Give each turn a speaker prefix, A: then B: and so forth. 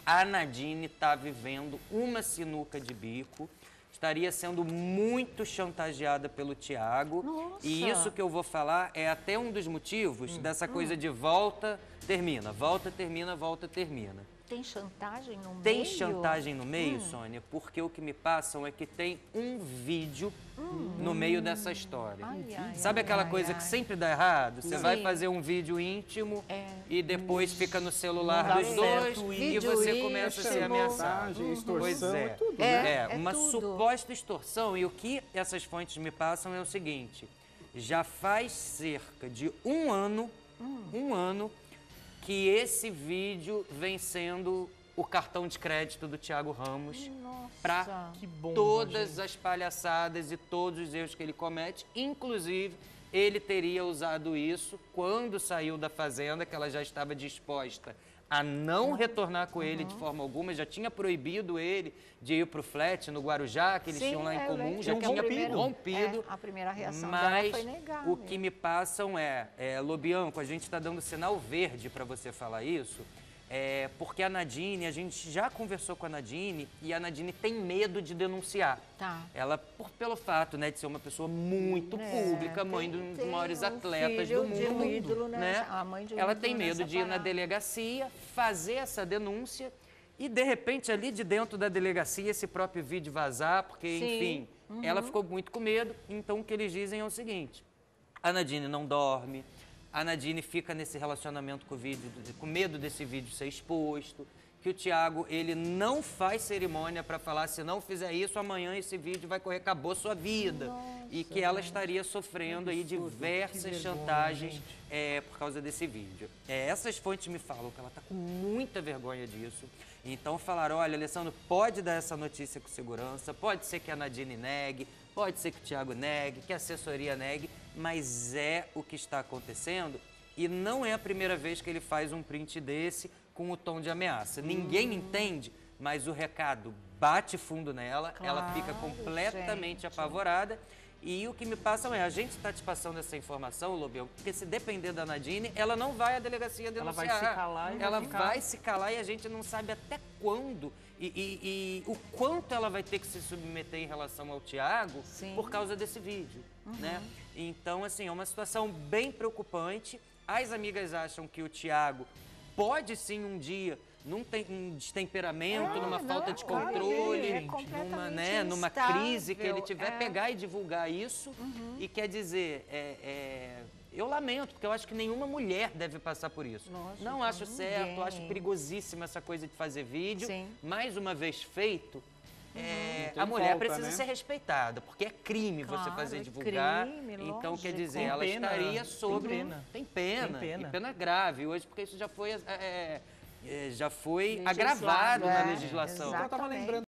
A: a Nadine está vivendo uma sinuca de bico, estaria sendo muito chantageada pelo Thiago.
B: Nossa.
A: E isso que eu vou falar é até um dos motivos dessa coisa de volta, termina, volta, termina, volta, termina.
B: Tem chantagem no meio?
A: Tem chantagem no meio, Sônia, porque o que me passam é que tem um vídeo no meio dessa história. Sabe aquela coisa que sempre dá errado? Você vai fazer um vídeo íntimo e depois fica no celular dos dois e você começa a ser ameaçado.
C: Extorsão,
A: é
C: tudo,
A: né?
B: É
A: Uma
B: tudo.
A: suposta extorsão. E o que essas fontes me passam é o seguinte: já faz cerca de um ano que esse vídeo vem sendo o cartão de crédito do Thiago Ramos para todas as palhaçadas e todos os erros que ele comete. Inclusive, ele teria usado isso quando saiu da Fazenda, que ela já estava disposta a não retornar com ele de forma alguma, já tinha proibido ele de ir para o flat no Guarujá, que eles tinham lá em comum, já tinha rompido.
B: A primeira reação
A: mas
B: dela foi negar.
A: o que me passam Lobianco, a gente está dando sinal verde para você falar isso, porque a Nadine, a gente já conversou com a Nadine e a Nadine tem medo de denunciar.
B: Tá.
A: Ela, pelo fato, né, de ser uma pessoa muito pública, mãe dos maiores atletas do mundo,
B: de um ídolo, né? A mãe de um
A: ela
B: ídolo
A: tem medo
B: nessa
A: de ir na
B: parada.
A: delegacia, fazer essa denúncia e, de repente, ali de dentro da delegacia, esse próprio vídeo vazar, porque, enfim, ela ficou muito com medo. Então, o que eles dizem é o seguinte: a Nadine não dorme, a Nadine fica nesse relacionamento com o vídeo, com medo desse vídeo ser exposto, que o Thiago, ele não faz cerimônia para falar, se não fizer isso, amanhã esse vídeo vai correr, acabou sua vida. E que ela estaria sofrendo aí diversas chantagens por causa desse vídeo. Essas fontes me falam que ela está com muita vergonha disso. Então falaram, olha, Alessandro, pode dar essa notícia com segurança, pode ser que a Nadine negue, pode ser que o Thiago negue, que a assessoria negue, mas é o que está acontecendo e não é a primeira vez que ele faz um print desse com o tom de ameaça. Ninguém entende, mas o recado bate fundo nela, ela fica completamente apavorada. E o que me passam a gente está te passando essa informação, Lobião, porque se depender da Nadine, ela não vai à delegacia denunciar.
D: Ela vai se calar e
A: ela
D: vai ficar...
A: vai se calar e a gente não sabe até quando e o quanto ela vai ter que se submeter em relação ao Thiago por causa desse vídeo, né? Então, assim, é uma situação bem preocupante. As amigas acham que o Thiago pode sim um dia num destemperamento, numa falta de controle, numa crise que ele tiver, pegar e divulgar isso. E quer dizer, eu lamento, porque eu acho que nenhuma mulher deve passar por isso. Não acho certo, acho perigosíssima essa coisa de fazer vídeo. Mais uma vez feito, a mulher precisa ser respeitada, porque é crime você fazer divulgar. Então, quer dizer, ela estaria sobre... Tem pena. E pena grave hoje, porque isso já foi agravado na legislação.
C: Eu estava lembrando